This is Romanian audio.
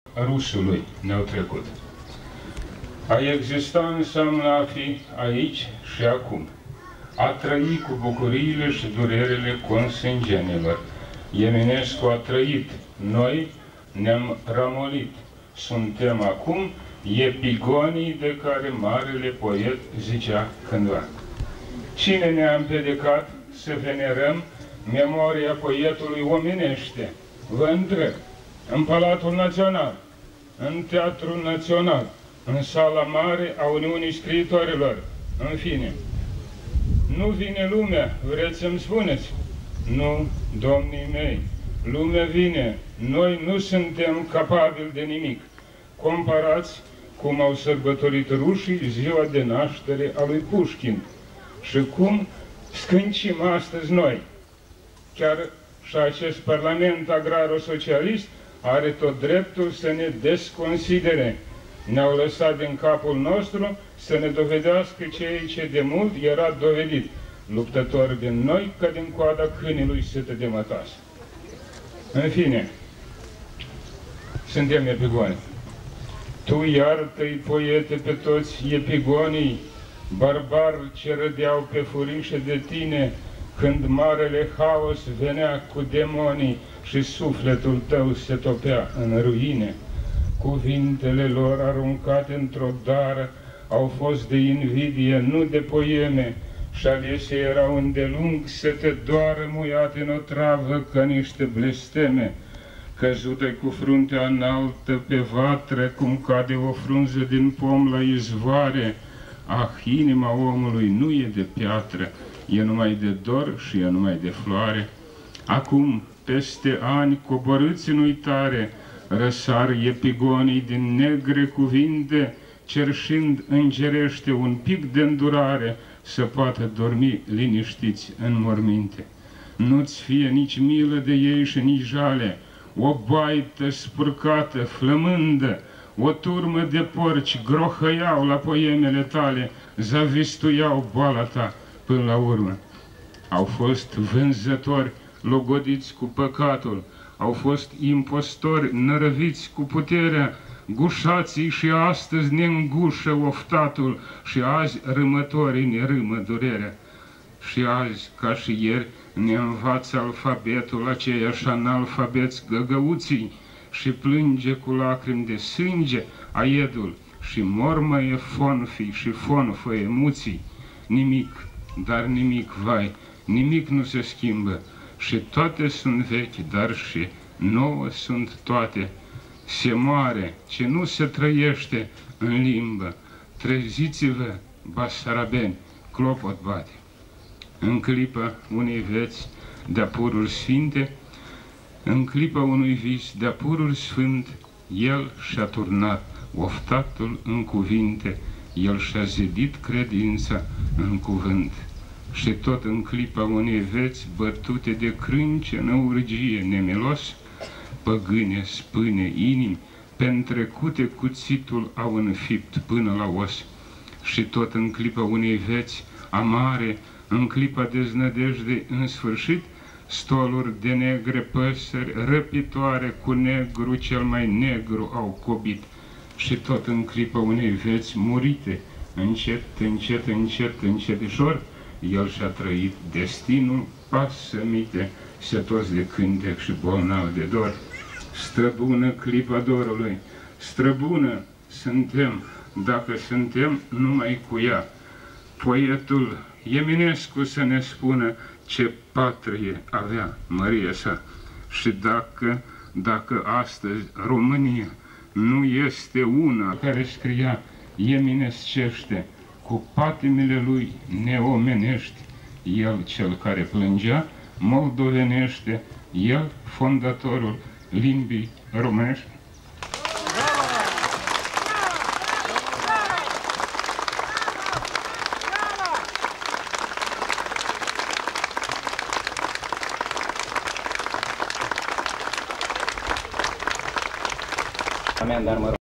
rusului ne-au trecut. A exista înseamnă a fi aici și acum. A trăi cu bucuriile și durerile consângenilor. Eminescu a trăit, noi ne-am ramolit. Suntem acum epigonii de care marele poet zicea cândva. Cine ne-a împiedicat să venerăm memoria poetului omenește? Vă întreb, în Palatul Național, în Teatrul Național, în sala mare a Uniunii Scriitorilor, în fine. Nu vine lumea, vreți să-mi spuneți? Nu, domnii mei, lumea vine, noi nu suntem capabili de nimic. Comparați cum au sărbătorit rușii ziua de naștere a lui Pușkin și cum scâncim astăzi noi. Chiar și acest Parlament agraro-socialist are tot dreptul să ne desconsidere. Ne-au lăsat din capul nostru să ne dovedească ceea ce de mult era dovedit, luptători din noi ca din coada câinului sâtă de mătas. În fine, suntem epigoni. Tu iartă-i, poete, pe toți epigonii, barbari ce rădeau pe furișe de tine, când marele haos venea cu demonii și sufletul tău se topea în ruine. Cuvintele lor aruncate într-o dară au fost de invidie, nu de poeme, și alese erau îndelung să te doară muiat în o travă ca niște blesteme. Căzută cu fruntea înaltă pe vatră, cum cade o frunză din pom la izvoare. Ah, inima omului nu e de piatră, e numai de dor și e numai de floare. Acum, peste ani coborâți în uitare, răsar epigonii din negre cuvinte, cerșind îngerește un pic de îndurare, să poată dormi liniștiți în morminte. Nu-ți fie nici milă de ei și nici jale, o baită spurcată, flămândă, o turmă de porci grohăiau la poemele tale, zavistuiau boala ta până la urmă. Au fost vânzători logodiți cu păcatul, au fost impostori nărăviți cu puterea, gușații și astăzi ne îngușă oftatul și azi râmătorii ne râmă durerea. Și azi, ca și ieri, ne învață alfabetul aceiași analfabeți găgăuții și plânge cu lacrimi de sânge aiedul și mormăie fonfii și fonfă emuții. Nimic, dar nimic, vai, nimic nu se schimbă și toate sunt vechi, dar și nouă sunt toate. Se moare ce nu se trăiește în limbă. Treziți-vă, basarabeni, clopot bate. În clipa unei veți de-a pururi sfinte, în clipa unui vis de-a pururi sfânt, el și-a turnat oftatul în cuvinte, el și-a zidit credința în cuvânt. Și tot în clipa unei veți bătute de crânce în urgie nemilos, păgâne, spâne, inimi, pe-ntrecute cuțitul au înfipt până la os. Și tot în clipa unei veți amare, în clipa deznădejde în sfârșit, stoluri de negre păsări răpitoare cu negru cel mai negru au cobit. Și tot în clipa unei veți murite, încet, încet, încet, încetișor, el și-a trăit destinul pasămite, setos de cântec și bolnav de dor. Străbună clipa dorului, străbună suntem, dacă suntem numai cu ea. Poetul Eminescu să ne spună ce patrie avea măria sa și dacă astăzi România nu este una care scria eminescește cu patimile lui neomenești, el cel care plângea moldovenește, el fondatorul limbii românești. Dar